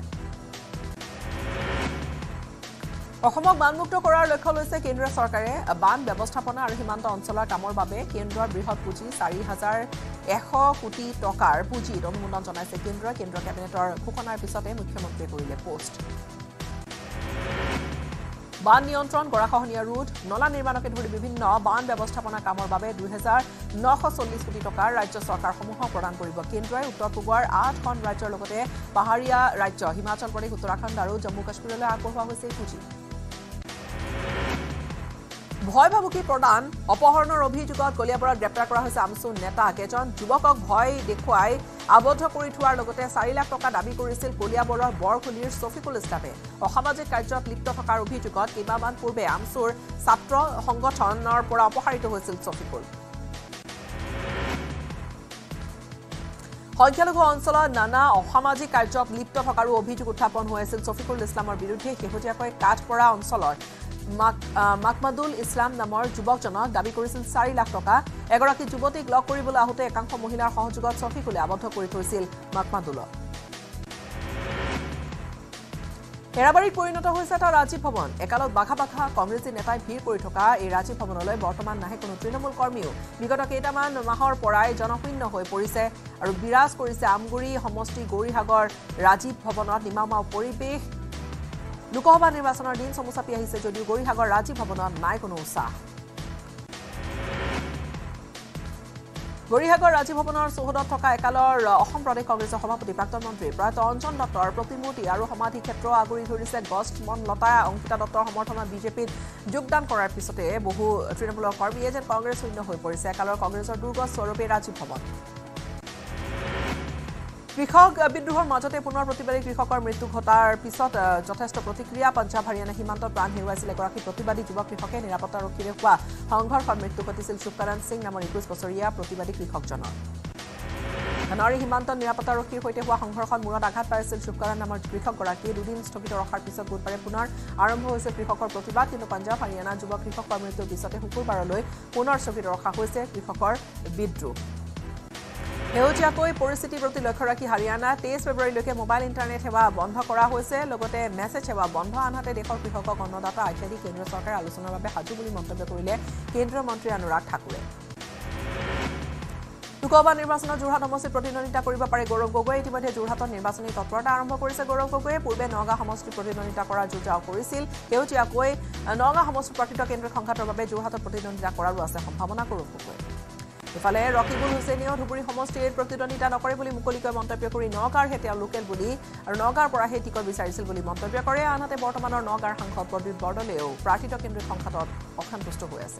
অসমক বানমুক্ত কৰাৰ লক্ষ্য লৈছে কেন্দ্ৰীয় চৰকাৰে বান ব্যৱস্থাপনা আৰু সীমান্ত অঞ্চলৰ কামৰ বাবে কেন্দ্ৰৰ বৃহৎ পুঁজি ৪,১০০ কোটি টকাৰ পুঁজিত অনুমোদন জনাইছে কেন্দ্ৰীয় কেবিনেটৰ ঘোষণাৰ পিছতে মুখ্যমন্ত্ৰীয়ে কৰিলে পোষ্ট বান নিয়ন্ত্ৰণ গৰাখহনীয়া ৰোধ নলা নিৰ্মাণকে ধৰি বিভিন্ন বান ব্যৱস্থাপনা কামৰ বাবে ২,৯৪০ কোটি টকাৰ ৰাজ্য চৰকাৰসমূহক প্ৰদান কৰিব কেন্দ্ৰই উত্তৰ পূবৰ ৮খন ৰাজ্যৰ লগতে পাহাৰীয়া ৰাজ্য হিমাচল প্ৰদেশ উত্তৰাখণ্ড আৰু জম্মু কাশ্মীৰলৈ আগবঢ়োৱা হৈছে পুঁজি ভয় ভাবুকি প্ৰদান অপহৰণৰ অভিযোগত কলিয়াবৰত গ্ৰেপ্তাৰ কৰা হৈছে আমচু নেতাক এজন যুৱকক ভয় দেখুৱাই আবদ্ধ কৰি থোৱাৰ লগতে ৪ লাখ টকা দাবী কৰিছিল কলিয়াবৰৰ বৰখুলিৰ ছফিকুল ইছলামে অসামাজিক কাৰ্যত লিপ্ত থকাৰ অভিযোগত কেইবামান পূৰ্বে আমচুৰ ছাত্ৰ সংগঠনৰ পৰা অপসাৰিত হৈছিল ছফিকুল সংখ্যালঘু অঞ্চলত নানা অসামাজিক কাৰ্যত লিপ্ত থকাৰো অভিযোগ উত্থাপন হৈ আছিল ছফিকুল ইছলামৰ বিৰুদ্ধে শেহতীয়াকৈ কাঠপৰা অঞ্চলৰ মাকমাদুল ইছলাম নামৰ যুৱকজনক দাবী কৰিছিল ৪ লাখ টকা এগৰাকী যুৱতীক লগ কৰিবলৈ আহোঁতে একাংশ মহিলাৰ সহযোগত ছফিকুলে আবদ্ধ কৰি থৈছিল মাকমাদুলক হেৰাবাৰীত পৰিণত হৈছে এটা ৰাজীৱ ভৱন একালত বাঘা বাঘা কংগ্ৰেছী নেতাই ভিৰ কৰি থকা এই ৰাজীৱ ভৱনলৈ বৰ্তমান নাহে কোনো তৃণমূল কৰ্মীও বিগত কেইটামান মাহৰ পৰাই জনশূন্য হৈ পৰিছে আৰু বিৰাজ কৰিছে আমগুৰি সমষ্টি গৌৰীসাগৰ ৰাজীৱ ভৱনত নিমামা পৰিৱেশ লোকসভা নিৰ্বাচনৰ দিন চমু চাপি আহিছে যদিও গৌৰীসাগৰ ৰাজীৱ ভৱনত নাই কোনো উৎসাহ গৌৰীসাগৰ ৰাজীৱ ভৱনৰ চৌহদত থকা একালৰ অসম প্ৰদেশ কংগ্ৰেছৰ সভাপতি প্ৰাক্তন মন্ত্ৰী প্ৰয়াত অঞ্জন দত্তৰ প্ৰতিমূৰ্তি আৰু সমাধি ক্ষেত্ৰ আগুৰি ধৰিছে গছ মনলতা অংকিতা দত্তৰ সমৰ্থনত বিজেপিত যোগদান কৰাৰ পিছতে বহু তৃণমূলৰ কৰ্মীয়ে যেন কংগ্ৰেছ শূন্য হৈ পৰিছে একালৰ কংগ্ৰেছৰ দুৰ্গ স্বৰূপে ৰাজীৱ ভৱন কৃষক বিদ্ৰোহৰ মাজতে পুনৰ প্ৰতিবাদী কৃষকৰ মৃত্যু ঘটাৰ পিছত যথেষ্ট প্ৰতিক্ৰিয়া পঞ্জাব হাৰিয়ানা সীমান্তত প্ৰাণ হেৰুৱাইছিল এগৰাকী প্ৰতিবাদী যুৱক কৃষকে নিৰাপত্তাৰক্ষীৰে হোৱা সংঘৰ্ষত মৃত্যু ঘটিছিল সুকাৰণ সিং নামৰ ২১ বছৰীয়া প্ৰতিবাদী কৃষকজনৰ ধনাৰী সীমান্তত নিৰাপত্তাৰক্ষীৰ সৈতে হোৱা সংঘৰ্ষত মূৰত আঘাত পাইছিল শুভকৰণ নামৰ কৃষকগৰাকীয়ে দুদিন স্থগিত ৰখাৰ পিছত বুধবাৰে পুনৰ আৰম্ভ হৈছে কৃষকৰ প্ৰতিবাদ কিন্তু পঞ্জাৱ হাৰিয়ানা যুৱ কৃষকৰ মৃত্যুৰ পিছতে শুকুৰবাৰলৈ পুনৰ স্থগিত ৰখা হৈছে কৃষকৰ বিদ্ৰোহ হেউজিয়াকৈ পৰিস্থিতিৰ প্ৰতি লক্ষ্য ৰাখি হাৰিয়ানা 23 ফেব্ৰুৱাৰীলৈকে মোবাইল ইণ্টাৰনেট সেৱা বন্ধ কৰা হৈছে লগতে মেছেজ সেৱা বন্ধ আনহাতে দেশৰ কৃষকক অন্নদাতা আখ্যা দি কেন্দ্ৰীয় চৰকাৰে আলোচনাৰ বাবে সাজু বুলি মন্তব্য কৰিলে কেন্দ্ৰীয় মন্ত্ৰী অনুৰাগ ঠাকুৰে লোকসভা নিৰ্বাচনত যোৰহাট সমষ্টিত প্ৰতিদ্বন্দ্বিতা কৰিব পাৰে গৌৰৱ গগৈ ইতিমধ্যে যোৰহাটত নিৰ্বাচনী তৎপৰতা আৰম্ভ কৰিছে গৌৰৱ গগৈয়ে পূৰ্বে নগাঁও সমষ্টিত প্ৰতিদ্বন্দ্বিতা কৰাৰ যোজনা কৰিছিল হেউজিয়াকৈ নগাঁও সমষ্টিৰ প্ৰাকৃত কেন্দ্ৰীয় সংঘাতৰ বাবে যোৰহাটত প্ৰতিদ্বন্দ্বিতা কৰাৰো আছে সম্ভাৱনা গৌৰৱ গগৈ ইফালে ৰকিবুল হুছেইনেও ধুবুৰী সমষ্টিত প্ৰতিদ্বন্দ্বিতা নকৰে বুলি মুকলিকৈ মন্তব্য কৰি নগাঁৱৰ হেতিয়া লোকেল বুলি আৰু নগাঁৱৰ পৰাহে টিকট বিচাৰিছিল বুলি মন্তব্য কৰে আনহাতে বৰ্তমানৰ নগাঁৱৰ সাংসদ প্ৰদীপ বৰদলৈও প্ৰাৰ্থিত কেন্দ্ৰীয় সংঘাতত অসন্তুষ্ট হৈ আছে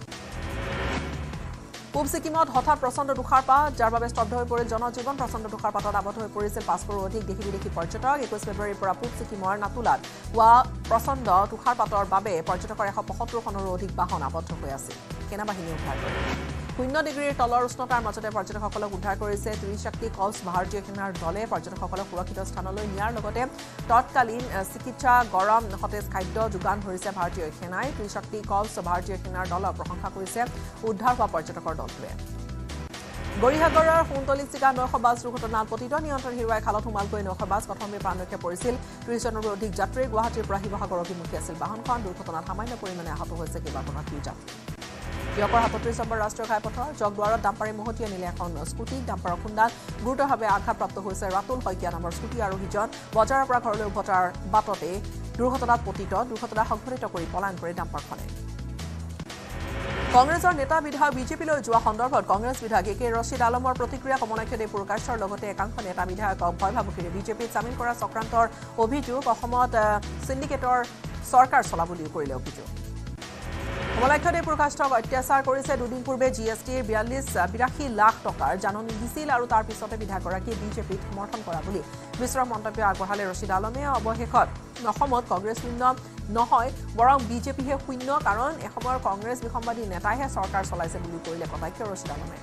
পূব ছিকিমত হঠাৎ প্ৰচণ্ড তুষাৰপাত যাৰ বাবে স্তব্ধ হৈ পৰিল জনজীৱন প্ৰচণ্ড তুষাৰপাতত আবদ্ধ হৈ পৰিছিল 500ৰো অধিক দেশী বিদেশী পৰ্যটক 21 ফেব্ৰুৱাৰীৰ পৰা পূব ছিকিমৰ নাতুলাত হোৱা প্ৰচণ্ড তুষাৰপাতৰ বাবে পৰ্যটকৰ 175খনৰো অধিক বাহন আবদ্ধ হৈ আছিল সেনাবাহিনীয়ে উদ্ধাৰ কৰে 0 ডিগ্ৰীৰ তলৰ উষ্ণতাৰ মাজতে পৰ্যটকসকলক উদ্ধাৰ কৰিছে ত্ৰিশক্তি কলছ ভাৰতীয় সেনাৰ দলে পৰ্যটকসকলক সুৰক্ষিত স্থানলৈ নিয়াৰ লগতে তৎকালীন চিকিৎসা গৰম সতেজ খাদ্য যোগান ধৰিছে ভাৰতীয় সেনাই ত্ৰিশক্তি কলছ ভাৰতীয় সেনাৰ দলক প্ৰশংসা কৰিছে উদ্ধাৰ হোৱা পৰ্যটকৰ দলটোৱে গৰিহাগৰৰ সোণতলিচিকা নৌসবাজ দুৰ্ঘটনাত পতিত নিয়ন্ত্ৰণ হেৰুৱাই খালত সোমালকৈ নৌসবাজ প্ৰথমে প্ৰাণৰক্ষা পৰিছিল 30জনৰো অধিক যাত্ৰী গুৱাহাটীৰ পৰা শিৱসাগৰ অভিমুখী আছিল বাহনখন দুৰ্ঘটনাত সামান্য পৰিমাণে আহত হৈছে কেইবাগৰাকীও যাত্ৰী বিয়কৰ 37 নম্বৰ ৰাষ্ট্ৰীয় ঘাইপথৰ জগদুৱাৰত ডাম্পাৰে মহতিয়াই নিলে এখন স্কুটি ডাম্পাৰৰ খুন্দাত গুৰুতৰভাৱে আঘাতপ্ৰাপ্ত হৈছে ৰাতুল শইকীয়া নামৰ স্কুটি আৰোহীজন বজাৰৰ পৰা ঘৰলৈ উভতাৰ বাটতে দুৰ্ঘটনাত পতিত দুৰ্ঘটনা সংঘটিত কৰি পলায়ন কৰে ডাম্পাৰখনে কংগ্ৰেছৰ নেতা বিধায়ক বিজেপিলৈ যোৱা সন্দৰ্ভত কংগ্ৰেছ বিধায়ক একে ৰছিদ আলমৰ প্ৰতিক্ৰিয়া কমলাক্ষদেৱ পুৰকাশ্যৰ লগতে একাংশ নেতা বিধায়কক ভয় ভাবুকিৰে বিজেপিত চামিল কৰা চক্ৰান্তৰ অভিযোগ অসমত সিন্ডিকেটৰ চৰকাৰ চলা বুলিও কৰিলে অভিযোগ কমলাক্ষদেৱ পুৰকাশ্যক অত্যাচাৰ কৰিছে দুদিন পূৰ্বে জিএছটিৰ 82 লাখ টকাৰ জাননী দিছিল আৰু তাৰ পিছতে বিধায়কগৰাকীয়ে বিজেপিত সমৰ্থন কৰা বুলি বিশ্বৰ মন্তব্য আগবঢ়ালে ৰছিদ আলমে অৱশেষত অসমত কংগ্ৰেছ শূন্য নহয় বৰং বিজেপিহে শূন্য কাৰণ এসময়ৰ কংগ্ৰেছ বিসম্বাদী নেতাইহে চৰকাৰ চলাইছে বুলি কৰিলে কটাক্ষ ৰছিদ আলমে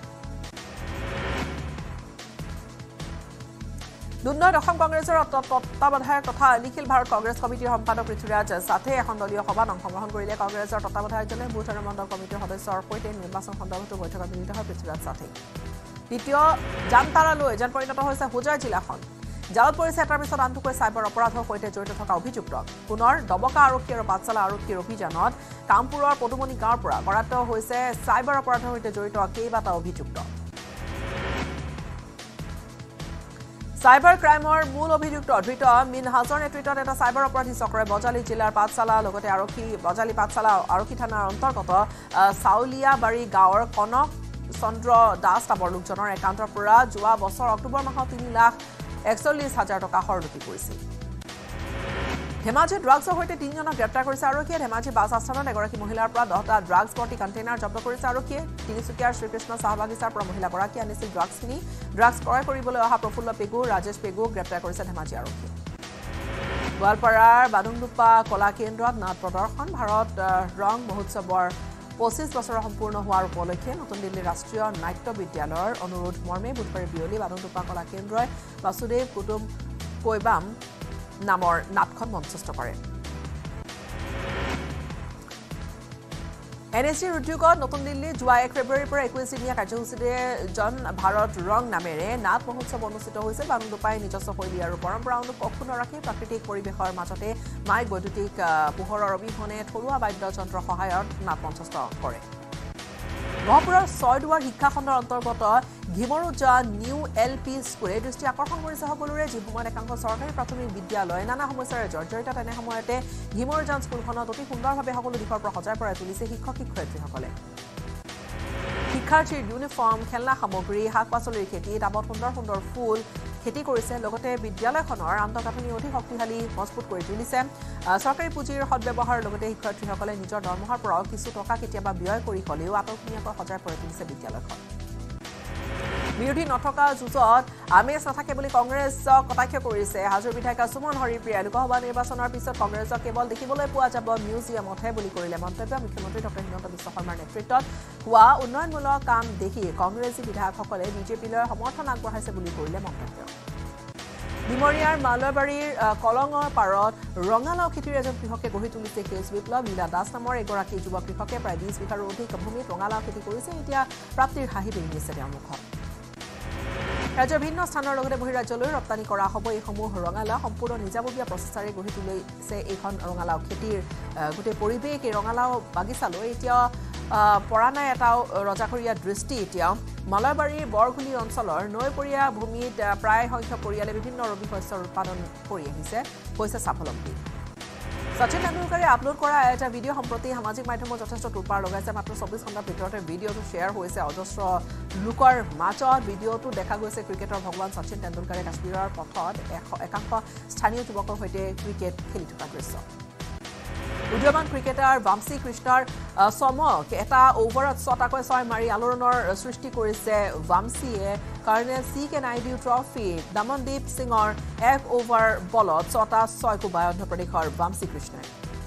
দুৰ্নীতি অসম কংগ্ৰেছৰ তত্ত্বাৱধায়ক তথা নিখিল ভাৰত কংগ্ৰেছ কমিটিৰ সম্পাদক পৃথ্বীৰাজ সাথে এখন দলীয় সভাত অংশগ্ৰহণ কৰিলে কংগ্ৰেছৰ তত্ত্বাৱধায়কজনে বুথ আৰু মণ্ডল কমিটিৰ সদস্যৰ সৈতে নিৰ্বাচন সন্দৰ্ভতো বৈঠকত মিলিত হয় পৃথ্বীৰাজ সাথে দ্বিতীয় জানতাৰালৈ যেন পৰিণত হৈছে হোজাৰ জিলাখন জালত পৰিছে এটাৰ পিছত আনটোকৈ চাইবাৰ অপৰাধৰ সৈতে জড়িত থকা অভিযুক্ত পুনৰ দবকা আৰক্ষী আৰু পাঠশালা আৰক্ষীৰ অভিযানত কামপুৰৰ পদুমণি গাঁৱৰ পৰা কৰাত হৈছে চাইবাৰ অপৰাধৰ সৈতে জড়িত কেইবাটা অভিযুক্ত সাইবাৰ ক্ৰাইমৰ মূল অভিযুক্ত ধৃত মিনহাজৰ নেতৃত্বত এটা সাইবাৰ অপৰাধী চক্ৰই বজালী জিলাৰ পাঠশালা লগতে বজালী পাঠশালা আৰক্ষী থানাৰ অন্তৰ্গত চাউলিয়াবাৰী গাঁৱৰ কনক চন্দ্ৰ দাস নামৰ লোকজনৰ একাউণ্টৰ পৰা যোৱা বছৰ অক্টোবৰ মাহত 3,41,000 টকা হৰলুকি কৰিছিল ধেমাজি ড্ৰাগছৰ সৈতে 3জনক গ্ৰেপ্তাৰ কৰিছে আৰক্ষীয়ে ধেমাজি বাছ আস্থানত এগৰাকী মহিলাৰ পৰা 10টা ড্ৰাগছ ভৰ্তি কণ্টেইনাৰ জব্দ কৰিছে আৰক্ষীয়ে তিনিচুকীয়াৰ শ্ৰীকৃষ্ণ চাহ বাগিচাৰ পৰা মহিলাগৰাকী আনিছিল ড্ৰাগছখিনি ড্ৰাগছ ক্ৰয় কৰিবলৈ অহা প্ৰফুল্ল পেগু ৰাজেশ পেগু গ্ৰেপ্তাৰ কৰিছে ধেমাজি আৰক্ষীয়ে গোৱালপাৰাৰ বাদুংডুপ্পা কলা কেন্দ্ৰত নাট প্ৰদৰ্শন ভাৰত ৰং মহোৎসৱৰ 25 বছৰ সম্পূৰ্ণ হোৱাৰ উপলক্ষে নতুন দিল্লীৰ ৰাষ্ট্ৰীয় নাট্য বিদ্যালয়ৰ অনুৰোধ মৰ্মে বুধবাৰে বিয়লি বাদুংডুপ্পা কলা কেন্দ্ৰই বাসুদেৱ কুটুম কৈবাম নামৰ নাটখন মঞ্চস্থ কৰে এনএছজিৰ উদ্যোগত নতুন দিল্লী যোৱা 1 ফেব্ৰুৱাৰীৰ পৰা 21 দিনীয়া কাৰ্যসূচীৰে জন ভাৰত ৰং নামেৰে নাট মহোৎসৱ অনুষ্ঠিত হৈছে বানুডুপাই নিজস্ব শৈলী আৰু পৰম্পৰা অক্ষুণ্ণ ৰাখি প্ৰাকৃতিক পৰিৱেশৰ মাজতে মাইক বৈদ্যুতিক পোহৰৰ অবিহনে থলুৱা বাদ্যযন্ত্ৰৰ সহায়ত নাট মঞ্চস্থ কৰে গহপুৰৰ ছয়দুৱাৰ শিক্ষা খণ্ডৰ অন্তৰ্গত ঘিমৰুজা নিউ এলপি স্কুলে দৃষ্টি আকৰ্ষণ কৰিছে সকলোৰে যি সময়ত একাংশ চৰকাৰী প্ৰাথমিক বিদ্যালয় নানা সমস্যাৰে জৰ্জৰিত তেনে সময়তে ঘিমৰুজা স্কুলখনত অতি সুন্দৰভাৱে সকলো দিশৰ পৰা সজাই পৰাই তুলিছে শিক্ষক শিক্ষয়িত্ৰীসকলে শিক্ষাৰ্থীৰ ইউনিফৰ্ম খেলনা সামগ্ৰী শাক পাচলিৰ খেতি টাবত সুন্দৰ সুন্দৰ ফুল খেতি কৰিছে লগতে বিদ্যালয়খনৰ আন্তঃগাঁথনি অধিক শক্তিশালী মজবুত কৰি তুলিছে চৰকাৰী পুঁজিৰ সদ্ব্যৱহাৰৰ লগতে শিক্ষাৰ্থীসকলে নিজৰ দৰমহাৰ পৰাও কিছু টকা কেতিয়াবা ব্যয় কৰি হ'লেও আটকীয়াকৈ সজাই পৰাই তুলিছে বিদ্যালয়খন বিৰোধী নথকা যুঁজত আমেজ নাথাকে বুলি কংগ্ৰেছক কটাক্ষ কৰিছে হাজোৰ বিধায়িকা সুমন হৰিপ্ৰিয়া লোকসভা নিৰ্বাচনৰ পিছত কংগ্ৰেছক কেৱল দেখিবলৈ পোৱা যাব মিউজিয়ামতহে বুলি কৰিলে মন্তব্য মুখ্যমন্ত্ৰী ডক্টৰ হিমন্ত বিশ্ব শৰ্মাৰ নেতৃত্বত হোৱা উন্নয়নমূলক কাম দেখি কংগ্ৰেছী বিধায়কসকলে বিজেপিলৈ সমৰ্থন আগবঢ়াইছে বুলি কৰিলে মন্তব্য ডিমৰিয়াৰ মালবাৰীৰ কলঙৰ পাৰত ৰঙালাও খেতিৰ এজন কৃষকে গঢ়ি তুলিছে কেছ বিপ্লৱ লীলা দাস নামৰ এগৰাকী যুৱ কৃষকে প্ৰায় 20 বিঘাৰো অধিক ভূমিত ৰঙালাও খেতি কৰিছে এতিয়া প্ৰাপ্তিৰ হাঁহি বেৰিছে তেওঁৰ মুখত ৰাজ্যৰ ভিন্ন স্থানৰ লগতে বহিৰাজ্যলৈ ৰপ্তানি কৰা হ'ব এইসমূহ ৰঙালাও সম্পূৰ্ণ নিজাববীয়া প্ৰচেষ্টাৰে গঢ়ি তুলিছে এইখন ৰঙালাও খেতিৰ গোটেই পৰিৱেশ এই ৰঙালাও বাগিচালৈ এতিয়া পৰা নাই এটাও ৰজাঘৰীয়া দৃষ্টি এতিয়া মালাবাৰীৰ বৰগুলি অঞ্চলৰ নৈপৰীয়া ভূমিত প্ৰায় সংখ্যক পৰিয়ালে বিভিন্ন ৰবি শস্যৰ উৎপাদন কৰি আহিছে হৈছে স্বাৱলম্বী সচিন তেণ্ডুলকাৰে আপলোড কৰা এটা ভিডিঅ' সম্প্ৰতি সামাজিক মাধ্যমত যথেষ্ট তোলপাৰ লগাইছে মাত্ৰ 24 ঘণ্টাৰ ভিতৰতে ভিডিঅ'টো শ্বেয়াৰ হৈছে অজস্ৰ লোকৰ মাজত ভিডিঅ'টো দেখা গৈছে ক্ৰিকেটৰ ভগৱান সচিন তেণ্ডুলকাৰে কাশ্মীৰৰ পথত একাংশ স্থানীয় যুৱকৰ সৈতে ক্ৰিকেট খেলি থকা দৃশ্য উদীয়মান ক্ৰিকেটাৰ বামসী কৃষ্ণৰ চমক এটা অভাৰত 6টাকৈ 6 মাৰি আলোড়নৰ সৃষ্টি কৰিছে বামসীয়ে colonel CK Naidu trophy Damandeep সিঙৰ 1 অভাৰ বলত 6টা 6 কোবাই অন্ধ্ৰপ্ৰদেশৰ বামসী কৃষ্ণই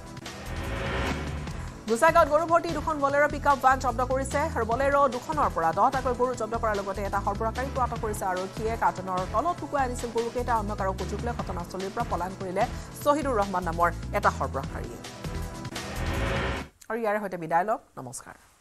গুসাইগাঁৱত গৰু ভৰ্তি দুখন বলেৰো পিকআপ ভান জব্দ কৰিছে আৰু বলেৰো দুখনৰ পৰা 10টাকৈ গৰু জব্দ কৰাৰ লগতে এটা সৰবৰাহকাৰীকো আটক কৰিছে আৰক্ষীয়ে কাৰ্টনৰ তলত লুকুৱাই আনিছিল গৰুকেইটা অন্ধকাৰৰ সুযোগ লৈ ঘটনাস্থলীৰ পৰা পলায়ন কৰিলে শহীদুৰ ৰহমান নামৰ এটা সৰবৰাহকাৰীয়ে আৰু ইয়াৰ সৈতে বিদায় লওক নমস্কাৰ